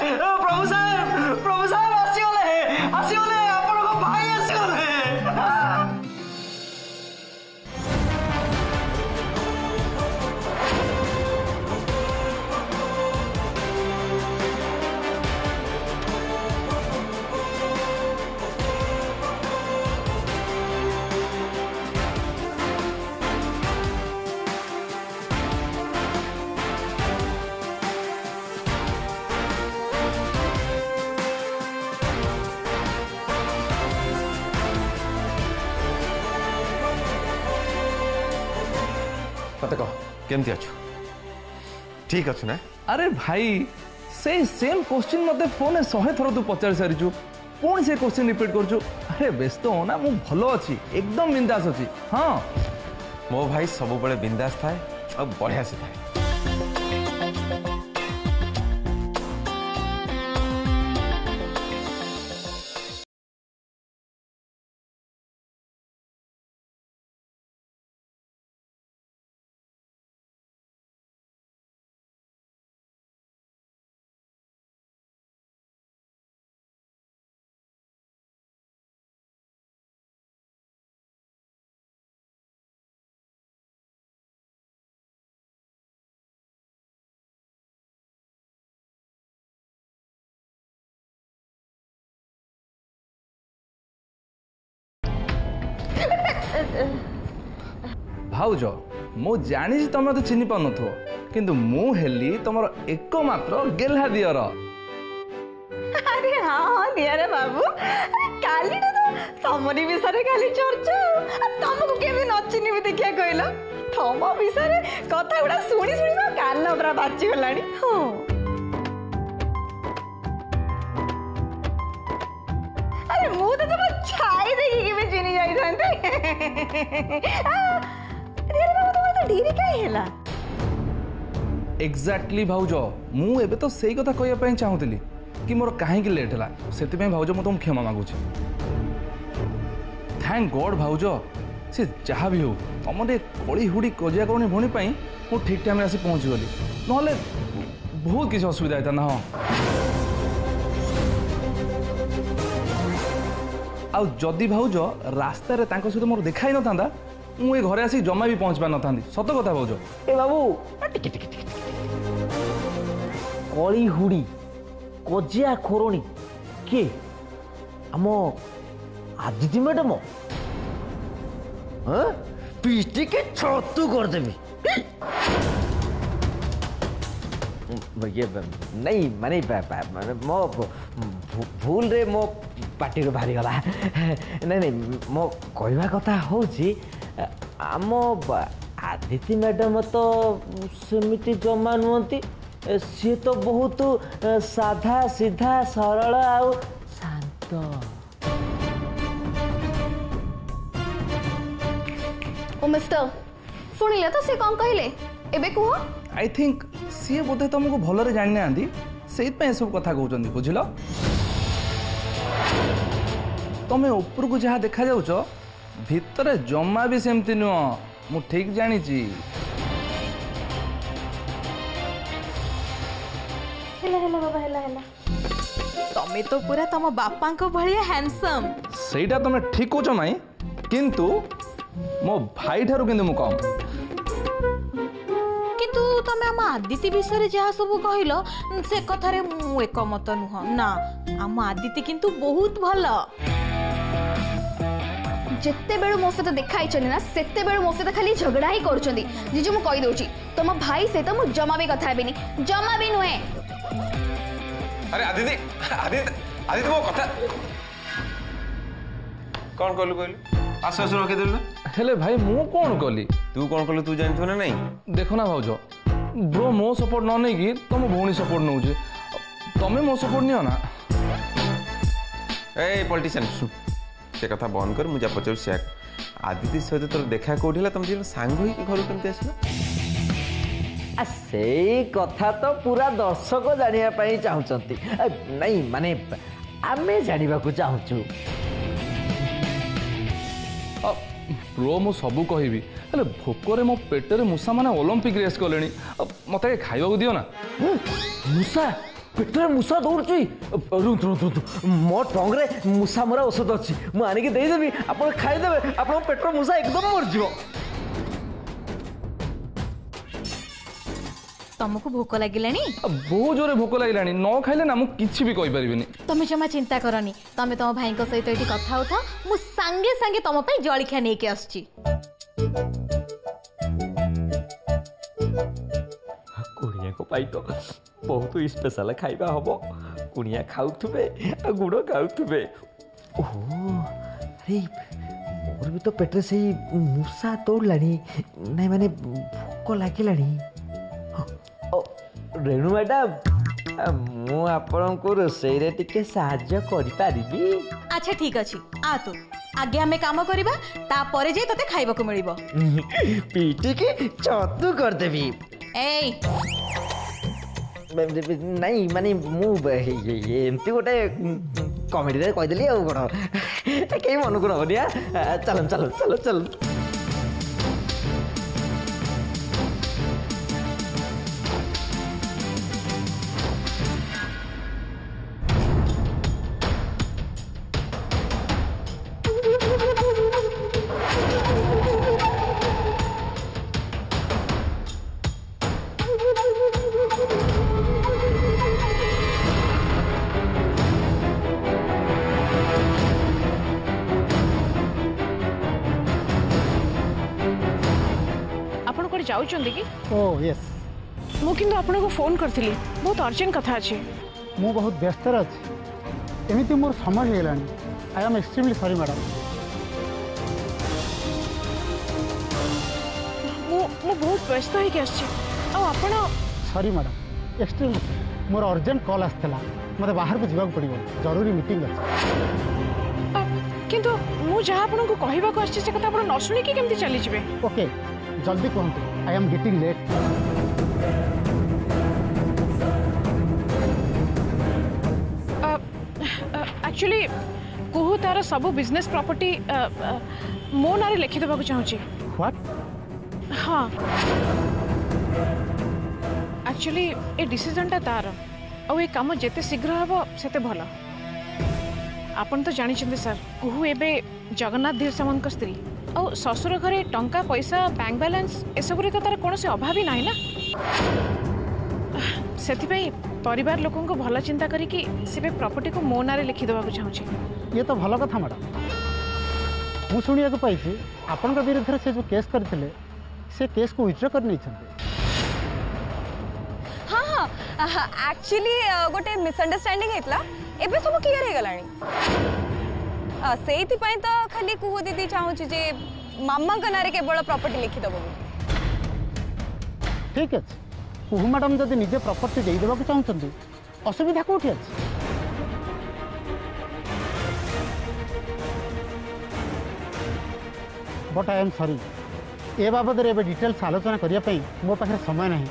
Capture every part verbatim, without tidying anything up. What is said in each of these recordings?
प्रभु साहेब प्रभु साहेब आसीगले आसीगले आपण को भाई आसीगले। मत कह केमती अच्छु ठीक अच्छु ना? अरे भाई से सेम क्वेश्चन मते फोन में शहे थर तू पचार सारी पुणी से क्वेश्चन रिपीट कर। अरे व्यस्त हो ना मु भलो अच्छी एकदम बिंदास अच्छी। हाँ मो भाई सब बड़े बिंदास थाए और बढ़िया से थाए। भाउज मु जानी तुम मत चिन्ह पार नथो किंतु मु हेली तुमर एकमात्र गेल्हा दियर। अरे हाँ हाँ दियर बाबू काली तो तमरी विषय खाली चर्चा तुमको केबे न चिन्ह भी देखिया कहलो तम विषय कथा गुड़ा शुणी शुणी मो कान पूरा बाची गलानी। हाँ अरे मु तो तुम छाई देखी केबे चिन्ह जाई थांते। धीरे क्या हेला एग्जैक्टली भाउज मु एबे तो सही कथा कहया पई चाहूतली कि मोर काहे कि लेट हला सेति पई भाउज मु तुम क्षमा मागुछी। थैंक गॉड भाउज से जहाँ भी हो तुम कड़ी हुड़ी कजिया करूनी भणी पई मु ठीक टाइम आसी पहुंची गली नहले बहुत किसी असुविधा होता ना। हाँ आ जदि भाउज रास्ता रे तांको सहित मोर देखाई न थांदा मु ए घरे आसी जमा भी पहुंच पा न थांदी। सत कथा भाउज। ए बाबू टिके टिके टिके कली हुड़ी कजिया खोरणी के आम आदिति मैडम हाँ पीटी के छतु करदेवी ये नहीं माने माने मो भूल रे मो पार्टी रो बाहरी गला नहीं नहीं मो कहवा कथा होची आम आदिति मैडम तो सेमिति जमा नुहति सी तो बहुत साधा सीधा सरल आउ शांत। ओ मिस्टर सुनिले तो से कौन कहले एबे कह। आई थिंक सी बोधे तुमको भलरे जानि नांदी से सब कथा कहउचंदी बुझिलो। तमे ऊपर को जहाँ देखा जाउछ भितर जमा भी सेमती नुह मु ठीक जानी ची। हेला हेला बाबा हेला हेला तमे तो पूरा तम बापा को भलिया हैंडसम। सेटा तमे ठीक कहउछ माई किंतु मो भाई ठारू किंतु मु कम। किंतु तमे हम आदिति विषय जहाँ सब कहलो से कथारे मु एकमत नुह ना हम आदिति किंतु बहुत भल। जिते बेलू मो सहित देखाई ना सेते बेलू मो सहित खाली झगड़ा ही करुछंदी। जीजू मु कहि दोची तुम भाई सहित मु जमा भी कथा हेबिनी जमा भी नुहे। अरे आदिति आदिति आदिति मो कथा कौन कहलु कहलु आसु आसु रखे देलु हेले भाई मु कौन कली तू कौन कहलु तू जानथु ना नहीं। देखो ना भाउज ब्रो मो सपोर्ट न नहीं कि तुम भौणी सपोर्ट नौ तमें मो सपोर्ट नियो ना। ए पॉलिटिशियन से कथा बंद कर मुझे पचार से आदिति सहित तोर देखा कौटी तुम जी सांग हो घर केमती आसला से कथा तो पूरा दर्शक जानापी चाहती नहीं माने आमे जाना चाहूँ। प्रो मु सबू कहबी हेले भोकरे मो पेटरे मूषा माने ओलंपिक रेस कले मत खाइबा दियो ना। मूषा पेटरे मूषा दौड़ी रुंतु रुंतु मो टंगरे मूषा मरा औषध अच्छी मुझे आनिक देदेवी आप खाईदे आप पेटर मूषा एकदम मरज तुमको भोक लगिलानी बहुत जोरे भोक लगे न खाइले ना मुझे भी कहीपरि तुम जमा चिंता करनी तुम तुम भाई सहित ये कथा होता मु सांगे सांगे तुम जलखिया नहीं के आसची कुड़िया को पाई तो बहुत स्पेशल खाइबा हम कुड़िया खाऊे गुड़ खाऊे ओहो अरे मोर भी तो पेटे से मूषा तोड़ला नहीं माने भोक लगिला रेणु मैडम मु आपण को रोसई रे टिके साहाय्य करि पारिबी अच्छा ठीक अछि आ तू आगे हमें काम करबा ता परे जे तते खाइबा को मिलिबो पीटी के चतु कर देबी ए नहीं माने मु एमती गोटे कमेडी रे कह देली आ कोन के मन को होनिया चल चल चल चल जाउचंदी कि ओ यस मु किंतु आपन को फोन करथिली बहुत अर्जेंट कथा अछि मु बहुत व्यस्त अछि एमिति मोर समय हेलानी I am extremely sorry madam मु मु बहुत व्यस्त है के आछि आ आपन सॉरी मैडम एक्सट्रीमली मोर अर्जेंट कॉल आस्थला मते बाहर को जीवा पड़िबो जरूरी मीटिंग अछि किंतु मु जहा आपन को कहिबा को आछि से कथा आपन न सुनी कि केमति चली जिवे ओके जल्दी कहतु I am getting late actually कुहू तार सब बिजनेस प्रॉपर्टी मो नारे लिखि देबा को चाहूची व्हाट हाँ एक्चुअली ए डिसीजन ता तार आ ए काम जेते शीघ्र हबो सेते भलो आपन तो जानि छथि सर कुहू एबे जगन्नाथ धीर सामंत स्त्री आ ससुर घरे टंका पैसा बैंक बैलेंस ए सब रे तो तार कोनोसी अभाव ही नाही ना सेति पई परिवार लोकन को भला चिंता करी कि सेबे प्रॉपर्टी को मो नारे लिखि देबा को चाहूची ये तो भलो कथा मैडम मु सुनिया को पाई छी आपन का विरुद्ध से जो केस करथिले से केस को विथड्रॉ कर नै छथि हां हां एक्चुअली गोटे मिसअंडरस्टैंडिंग हेतला एबे सब क्लियर हे गलानी सेति पई तो खाली कुहू दीदी चाहूची जे मामा का नारे केवल प्रॉपर्टी लिखि दबो ठीक है कुहू मैडम जदि निजे प्रॉपर्टी दे देबा को चाहउछंती असुविधा कोठी अछि बट आई एम सॉरी ए बाबद रे एबे डिटेल्स आलोचना करिया पई मो पाखरे समय नाही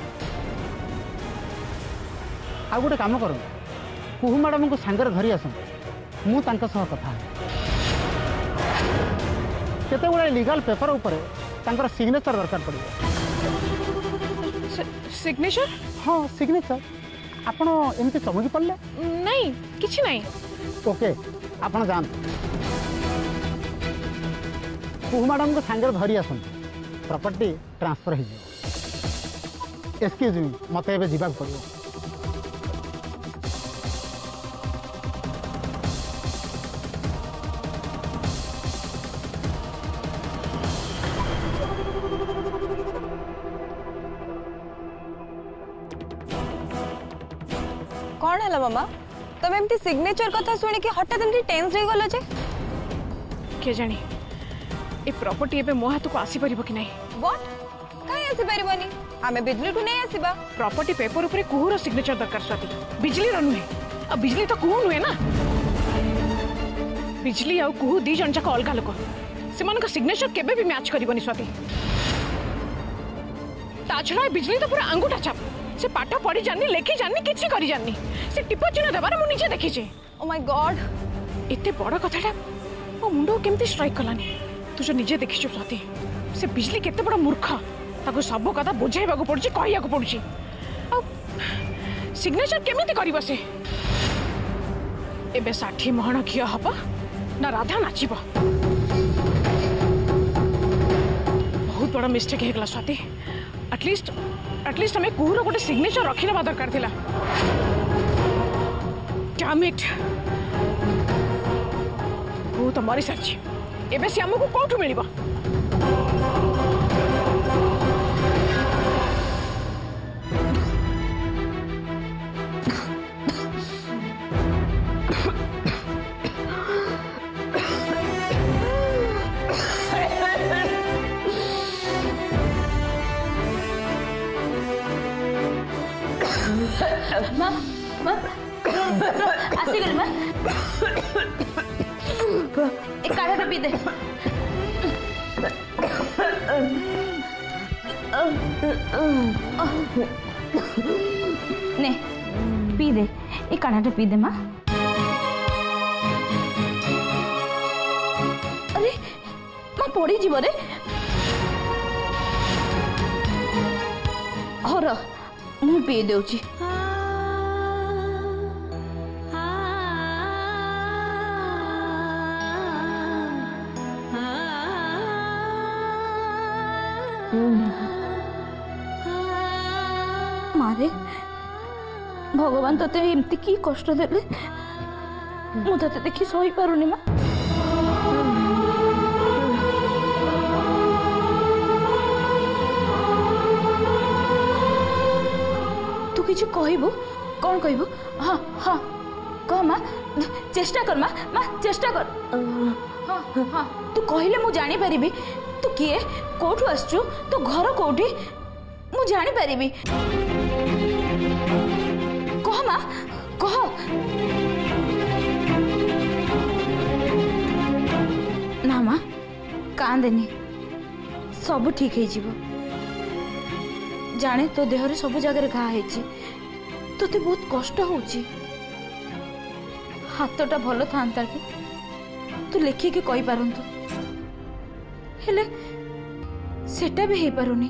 आ गोटे काम करू कुहू मैडम को सांगर धरी आसन मु तांका सह कथा केते गुडा लीगल पेपर ऊपर तांकर सिग्नेचर दरकार पड़े सिग्नेचर हाँ सिग्नेचर आपण एमती चमकी पड़ले नहीं किछि नहीं ओके आपण जान कुहू मैडम को सांगर धरी आसन प्रॉपर्टी ट्रांसफर हो जाए एक्सक्यूज मी मते एबे जीवा पड़ो कौन है मामा तब एमती सिग्नेचर कथा सुनी कि हठात एमती टेंस रे गलो जे के जानी ए प्रॉपर्टी एबे मो हाथ को आसी परिबो कि नहीं व्हाट काई आसी परिबोनी हमें बिजली को नहीं आसीबा प्रॉपर्टी पेपर ऊपर कुहूर सिग्नेचर दरकार स्वाति बिजली रो नुहे अब बिजली तो कुहू नुहे ना बिजली आ कुहू दी जन जाक अलगा लोक से मन का सिग्नेचर केबे भी मैच करबोनी स्वाति ताछड़ा बिजली तो पूरा अंगूठा छाप से पाठ पढ़ी जानी लेखी जानी किछि करी जानी से टिप चिन्ह देबार मु निजे देखि छे ओ माय गॉड एते बड़ कथाटा ओ मुंडो केमती स्ट्राइक कलानी तू जो निजे देखि छु स्वाति से बिजली केते बड़ मूर्ख ताको सब कथा बुझाइबा को पड़छि कहिया को पड़छि सिग्नेचर केमिति करिबो से एबे साठी महण घिया हबो ना राधा नाचिबो बहुत बड़ा मिस्टेक हेगला स्वाति एटलीस्ट एटलीस्ट हमें कुहूर गोटे सिग्नेचर रखी नवा दरकार थिला डैम इट कुहू तो मरी सारछि एबे से हमको कोठु मिलिबो माँ माँ आसी गली माँ एक काढ़ा पी दे ने पी दे एक काढ़ा पी दे माँ अरे माँ पड़ी जीव रे और मु पी देउची मारे भगवान तते एमती की कष्ट देले मु तते देखि सही पारुनी मा तू किछ कहबो कौन कहबो हाँ हाँ कह माँ चेष्टा कर माँ माँ चेष्टा कर हाँ हाँ तू कहले मु जानी परिबी तू किए कोठु आसचु तो घर कोठी मु जानी परिबी कह माँ कह ना माँ कांदेनी सब ठीक है जीव जाने तो देहरे सब जगह घा है तोते बहुत कष्ट होची हाथटा भल था कि तू लेखिकी कही पारंतु हेले सेटा भी हे पारुनी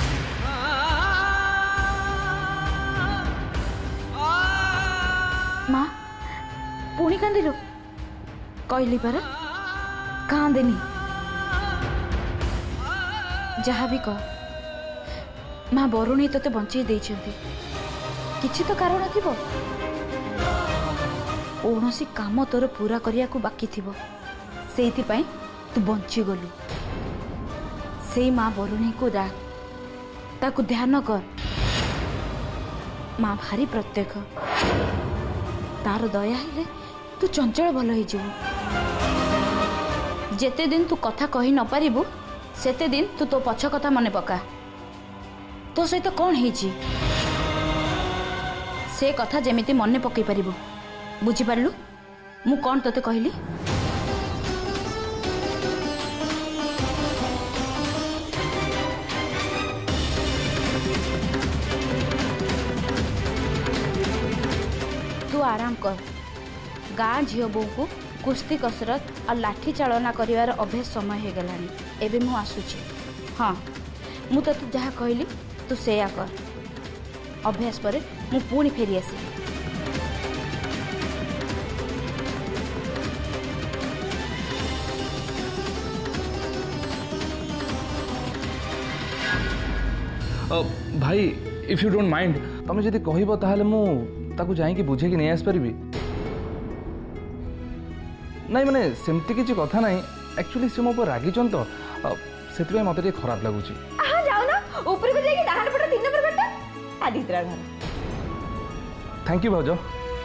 माँ पुणी कांदिलु कहली पारा कांदेनी जहाँ भी कह माँ बरुणी तोते बंचई देइछंती किछि तो कारण थिबो कौनसी काम तोर पूरा करिया को बाकी थिबो सेइथि पई तू बंची गलु से माँ बरुणी को डाक ताकू ध्यान कर माँ भारी प्रत्येक तार दया हेले तू चंचल भल हो जेते दिन तू कथा कही न पारिबु सेते दिन तू तो पछ कथा मने पका तो सहित कौन है से कथा जेमिति मने पकई पारिबु बुझी पारलु मु कौन तोते कहली तू आराम कर गाँ झील बो को कुश्ती कसरत और लाठी चालना करिवार अभ्यास समय हो गलानी एबे मु आसुची हाँ मु तो जहाँ कहली तू सेया कर अभ्यास पर मु पुणी फेरी आसी भाई इफ यू डोंट माइंड तुम जदि कहब ताहले मु ताकू जाइकी बुझे कि नहीं आस पारिबी नहीं माने सेमती किछि कथा नहीं एक्चुअली से मो पर रागिचन तो सेति मते टे खराब लागुची आ जाओ ना ऊपर को जाके डाहाण पट तीन नंबर बेटा आदित्य घर थैंक यू भाउजो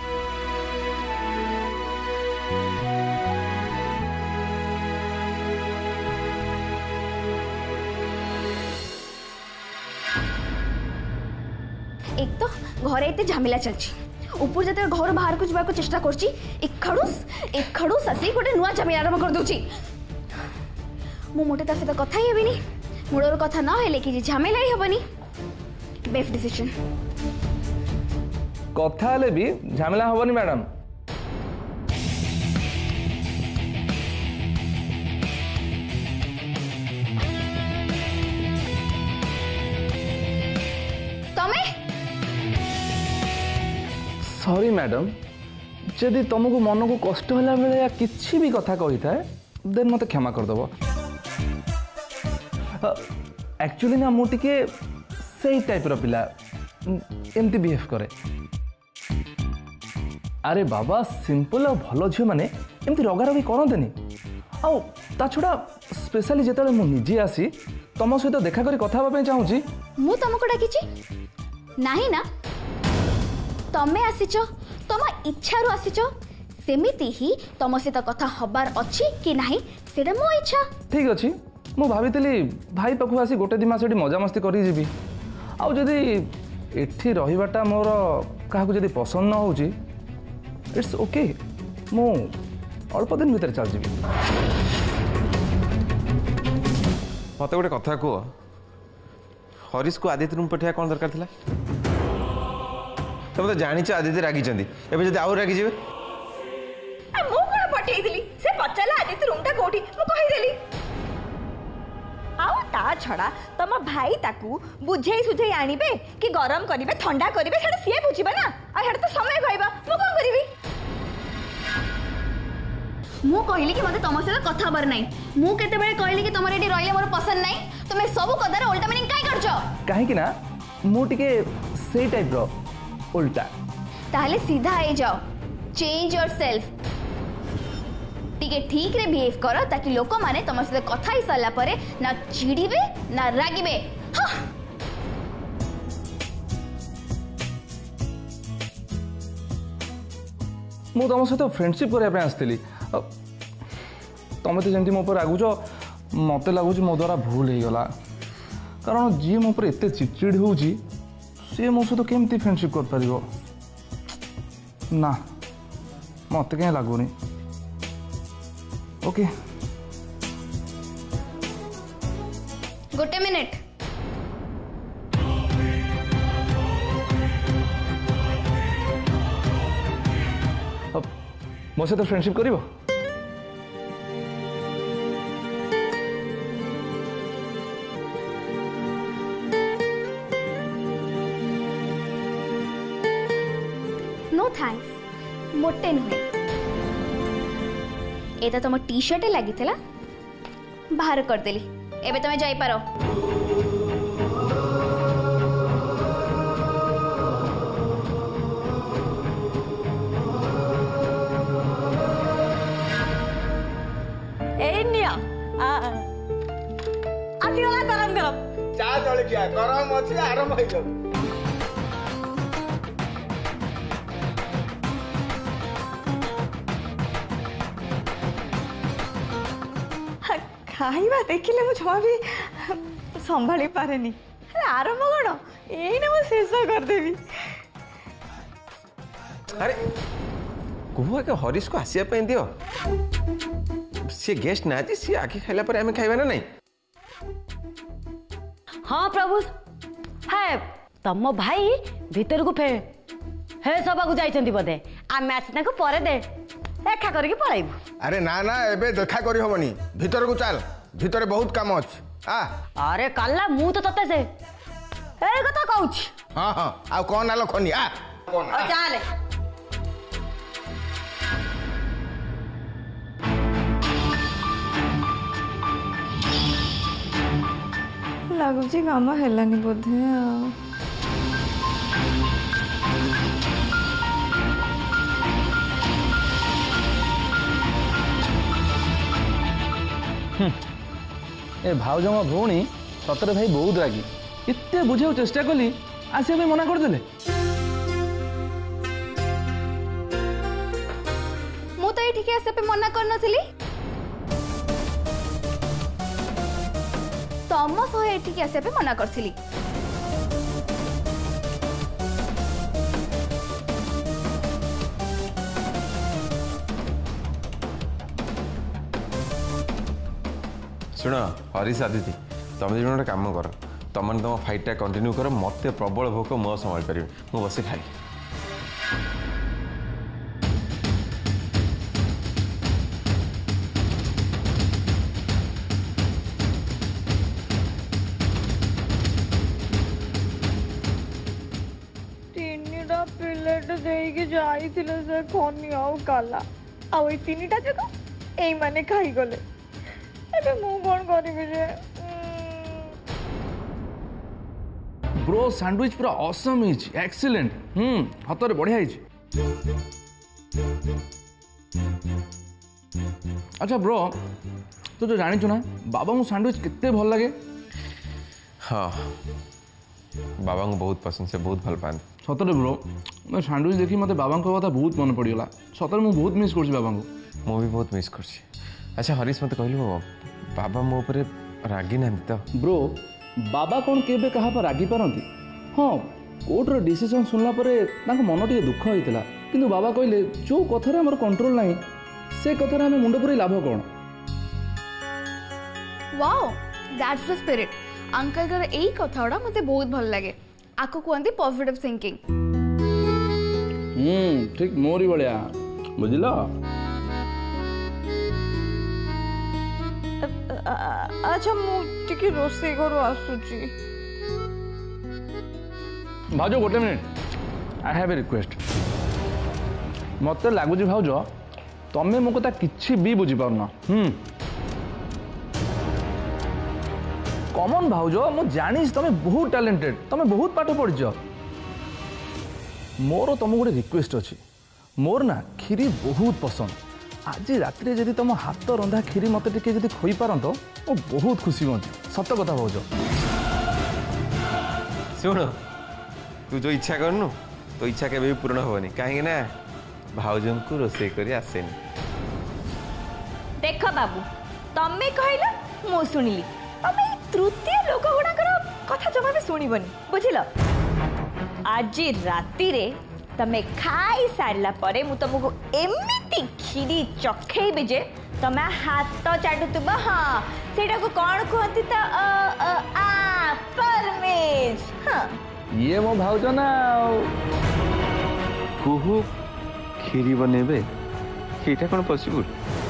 एक तो घरे एते झमेला चलची ऊपर जते घर बाहर को जाबार को चेष्टा करची एक खड़ूस एक खड़ूस आसी गोटे नुआ झमेला आरंभ कर दोची मु मोटे ता से कथा ही हेबिनी मुडर कथा न हेले कि झमेला ही हेबनी बेस्ट डिसीजन कथा हेले भी झमेला हेबनी मैडम सॉरी मैडम जदि तुमको मन को कष्ट होला बेले किसी भी कथा कही थाए देन मत क्षमा करदेव एक्चुअली ना मुझे से टाइप रो पिला एमती बिहेव करे अरे बाबा सिंपल और भल झील मैंने एमती रगारगी करते आउ ता छुड़ा स्पेशली जिते मुझे आसी तुम सहित देखा कर कथा हाँवाई चाहूँगी मु तुमको डाकी नहीं ना तमें आसीच तुम इच्छा आसीच सेमिति ही तुम सहित कथा हबार अच्छी कि नहीं सेटा मो इच्छा ठीक अच्छी मु भावी भाई पाखु आसी गोटे दी मास मजामस्ती कर आउ जदि एठी रहिबाटा मोर काहाकु जदि पसंद न होउची इट्स ओके मु अल्प दिन भीतर चल जीवी मत गोटे कथा कह हरीश को आदित्य रूम पठिया कौन दरकार थिला तुम तो जानिच आदित्य रागी एबे जदि आउ रागी जेबे मु कोन पठेई दिली से पचाला आदित्य रूम ता कोठी मु कहि देली आउ ता छड़ा तम भाई ताकू बुझेई सुझेई आनिबे कि गरम करिवे ठंडा करिवे सेटा सिए बुझिबा ना आ हेटा तो समय कहबा मु कोन करिवि मु कहली कि मते तम सहित कथा बर नाही मु केते बेले कहली कि तमरे एटी रहिले मोर पसंद नाही तुमे सब कदार उल्टा मीनिंग काई करछो काहे कि ना मु टिके से टाइप रो उल्टा ताहले सीधा आइ जाओ चेंज योरसेल्फ टिके ठीक रे बिहेव करो ताकि लोक माने तम सहित कथा ही साला परे ना चिड़ीबे ना रागिबे मु तुम सहित फ्रेंडशिप करने आसती तुम तो जमी मो रागुच मत लगुच मो द्वारा भूल हो गला कारण जी मो पर एत चिड़चिड़ हो सी मो सहित केमती फ्रेंडशिप कर पारिबो ना मत कहीं लगुनि ओके गोटे मिनिट मो सहित फ्रेंडशिप करिवो नो थैंक्स मोटे नुहे एता तुम टी शर्ट लगी बाहर करदेली एबे तुम जाई पारो ए निया आ आसीगला गरम गरम चा जळकिया गरम अछि आरंभ होई गयो खाइबा देखिले मु जमा भी संभाली पारेनी आरंभ कौन एने मु शेष करदेवी अरे कुआ के हरीश को आसिया पे दियो सी गेस्ट ना जी सी आखि खाइला पर हमें खाइबा ना नहीं हाँ प्रभु है तम भाई भीतर को फे हे सभा को जाइछंती बदे आ मैच ना को परे दे देखा करके पळाइबु अरे ना ना एबे देखा करी होबनी भीतर को चल भीतर बहुत काम अछि आ अरे काल्ला मु तो तते से ए कथा कहूछ हां हां आ कोन आलो खनी आ कोन ओ चल लागुची काम हेलानी बोधे ए भाउज मो भौणी सतरे भाई बहुत रागी एते बुझाऊ चेष्टा कली आसिया भी मना करदेले मु तो एठी के आसे पे मना करनथिली तम सह एठी के आसे पे मना करथिली शुण हरीश आदित्य तुम दिन गोटे कम कर तुम तुम फाइटा कंटिन्यू कर मत प्रबल भोक मु संभाल पारि मु बस खाई तीनटा प्लेट ଦେଇକି ଯାଇଥିଲେ ସେ ଖନି ଆଉ କାଲା ଆଉ ଏଇ ତିନିଟା ଯାକ ଏଇମାନେ ଖାଇଗଲେ। ଏବେ ମୁଁ କ'ଣ କରିବି ଯେ? ବ୍ରୋ ସାଣ୍ଡୱିଚ ପୁରା ଅସମ୍ ହେଇଛି, ଏକ୍ସିଲେଣ୍ଟ। ହୁଁ ହାତରେ ବଢ଼ିଆ ହେଇଛି। ଆଚ୍ଛା ବ୍ରୋ, ତୁ ଯୋଉ ଜାଣିଛୁ ନା ବାବାଙ୍କୁ ସାଣ୍ଡୱିଚ କେତେ ଭଲ ଲାଗେ? ହଁ, ବାବାଙ୍କୁ ବହୁତ ପସନ୍ଦ, ସେ ବହୁତ ଭଲ ପାଆନ୍ତି। ସତରେ ବ୍ରୋ, ମୁଁ ସାଣ୍ଡୱିଚ ଦେଖି ମୋତେ ବାବାଙ୍କ କଥା ବହୁତ ମନେ ପଡ଼ିଗଲା। ସତରେ ମୁଁ ବହୁତ ମିସ୍ କରୁଛି ବାବାଙ୍କୁ। ମୁଁ ବି ବହୁତ ମିସ୍ କରୁଛି। ଆଚ୍ଛା ହରିଶ, ମୋତେ କହିଲୁ ବାବା ମୋ ଉପରେ ରାଗି ନାହାନ୍ତି ତ? ବ୍ରୋ, ବାବା କ'ଣ କେବେ କାହା ଉପରେ ରାଗି ପାରନ୍ତି? ହଁ, କୋର୍ଟର ଡିସିସନ୍ ଶୁଣିଲା ପରେ ତାଙ୍କ ମନ ଟିକେ ଦୁଃଖ ହେଇଥିଲା, କିନ୍ତୁ ବାବା କହିଲେ ଯେଉଁ କଥାରେ ଆମର କଣ୍ଟ୍ରୋଲ ନାହିଁ ସେ କଥାରେ ଆମେ ମୁଣ୍ଡ ପୁରେଇ ଲାଭ କ'ଣ? Wow, that's the spirit. Uncle यही कथा गुड़ा मत बहुत भल लगे। आपको कहते पॉजिटिव थिंकिंग। हम्म ठीक मोरी भाया बुझल। अच्छा मुझे रोसे घर आसुची। भाज गोटे minute, I have a request. मत लगुच भाज तमें मो कथा किसी भी बुझी पारना। हम्म कमन भाउज, मु जानी तुम बहुत टैलेंटेड, तुम बहुत पाठ पढ़िच। मोर तुम गोटे रिक्वेस्ट अच्छी, मोर ना खीरी बहुत पसंद। आज रात जदि तुम हाथ रंधा खीरी मत टे खोई पारत मु बहुत खुशी हूँ। सत कथा भाउज। शुण, तू जो इच्छा करनु तो इच्छा के भी पूर्ण होनी, कहीं ना भाउज को रोसे करी आसेनी। देख बाबू, तमें कहला मु सुनिली, तमें तृतीय लोक गुड़ाकर कथा जमा भी शुणबनी बुझल। आज राति रे तमें खाई सारा पर मु तुमको एमती खीरी चखेबे जे तमें हाथ चाटुब। हाँ सेटा को कौन कहती तो आ परमेश। हाँ ये मो भाउज ना कुहू खीरी बनेबे, एटा कौन पॉसिबल?